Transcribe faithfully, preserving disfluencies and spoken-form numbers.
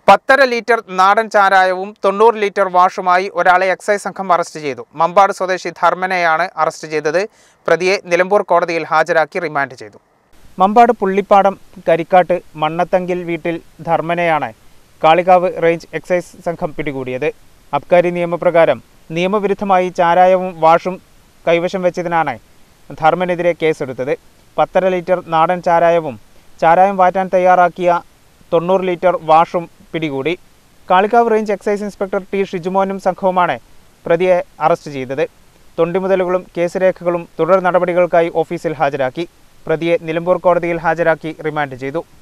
പത്തര ലിറ്റർ നാടൻ ചാരായവും തൊണ്ണൂറ് ലിറ്റർ വാഷുമായി ഒരാളെ എക്സൈസ് സംഘം അറസ്റ്റ് ചെയ്തു. മമ്പാട് സ്വദേശി ധർമ്മനെയാണ് അറസ്റ്റ് ചെയ്തത്. പ്രതിയെ നിലമ്പൂർ കോടതിയിൽ ഹാജരാക്കി റിമാൻഡ് ചെയ്തു. മമ്പാട് പുള്ളിപ്പാടം കരിക്കാട്ട് മണ്ണത്തങ്കിൽ വീട്ടിൽ ധർമ്മനെയാണ് കാളികാവ് റേഞ്ച് എക്സൈസ് സംഘം പിടികൂടിയത്. അബ്കാരി നിയമപ്രകാരം നിയമവിരുദ്ധമായി ചാരായവും വാഷും കൈവശം വെച്ചതിനാണ് ധർമ്മനെതിരെ കേസെടുത്തത്. പത്തര ലിറ്റർ നാടൻ ചാരായവും ചാരായം വാറ്റാൻ തയ്യാറാക്കിയ തൊണ്ണൂറ് ലിറ്റർ വാഷും പിടികൂടി. Kalikavu range excise inspector T ഷിജുമോനും സംഘവുമാണ് പ്രതിയെ അറസ്റ്റ് ചെയ്തത്. തൊണ്ടിമുതലുകളും കേസ് രേഖകളും തുടർ നടപടികൾക്കായി ഓഫീസിൽ ഹാജരാക്കി. പ്രതിയെ നിലമ്പൂർ കോടതിയിൽ ഹാജരാക്കി റിമാൻഡ് ചെയ്തു.